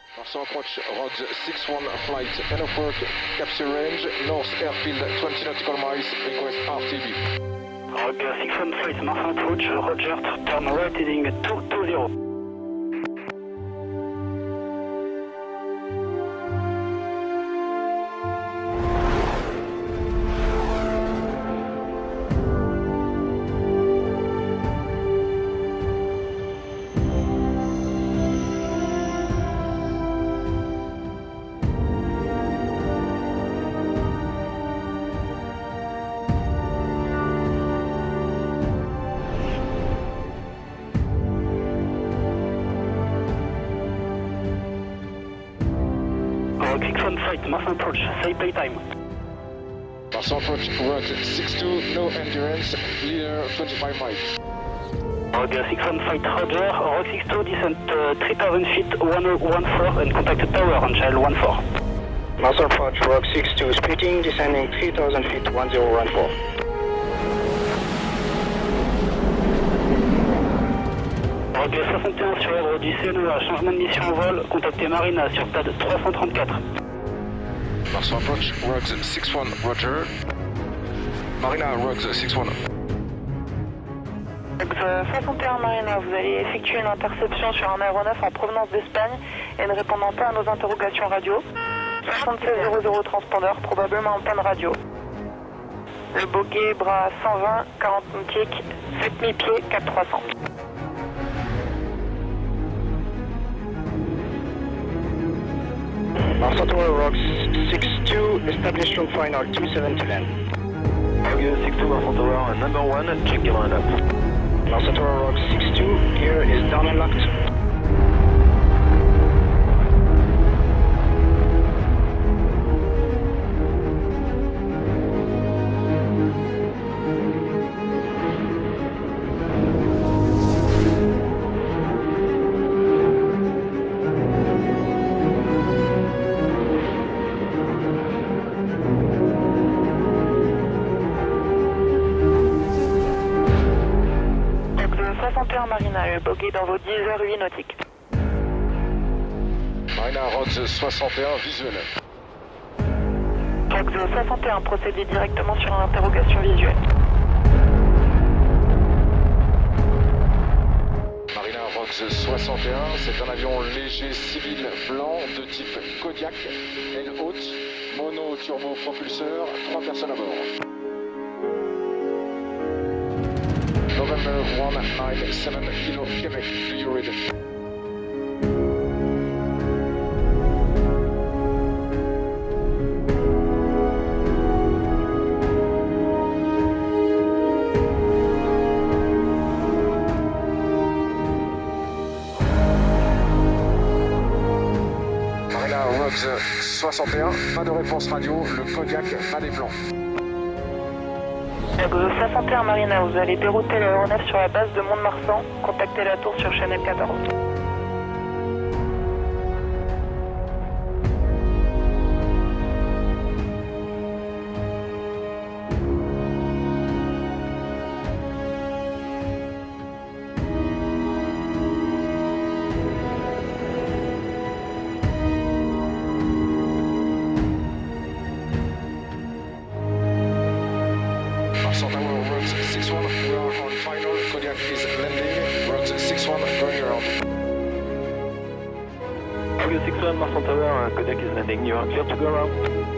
Marceau approach, Rogs 61 flight, end of work, capture range, north airfield 20 nautical miles, request RTB. Rog 61 flight, Marceau approach, Roger, turn right heading 220. Rog 61 flight, Marceau approach, say playtime. Marceau approach, Rog 62, no endurance, leader 25 miles. Rog 61 flight, Roger, Rog 62 descent 3000 feet 1014 and contact tower on channel 14. Marceau approach, Rog 62 splitting, descending 3000 feet 1014. Rog 61 sur ordre du CNEA, changement de mission en vol, contactez Marina sur stade 334. Marceau approach, Rogs 61, Roger. Marina, Rogs 61. Rogs 61 Marina, vous allez effectuer une interception sur un aéronef en provenance d'Espagne et ne répondant pas à nos interrogations radio. 7600 transpondeur, probablement en panne radio. Le bogey, bras 120, 40 nautiques, 7000 pieds, 4300. Marceau Tower, Rog 62, establishing final 27 to land. Rog 62, Marceau Tower, number 1, check the line up. Marceau Tower, Rog 62, gear is down and locked. Marina, le bogey dans vos 10h08 nautiques. Marina, Rogs 61, visuel. Rogs 61, procédez directement sur une interrogation visuelle. Marina, Rogs 61, c'est un avion léger civil blanc de type Kodiak, aile haute, mono-turbo-propulseur, 3 personnes à bord. November 197 Kilo Québec, do you read? Marina, Rogs 61, pas de réponse radio, le Kodiak a des plans. Rog 61 Marina, vous allez dérouter l'aéronef sur la base de Mont-de-Marsan. Contactez la tour sur Chanel 14. Marceau Tower, Rogs 61, we are on final, Kodiak is landing, Rogs 61, going around. Rog 61, Marceau Tower, Kodiak is landing, you are clear to go around.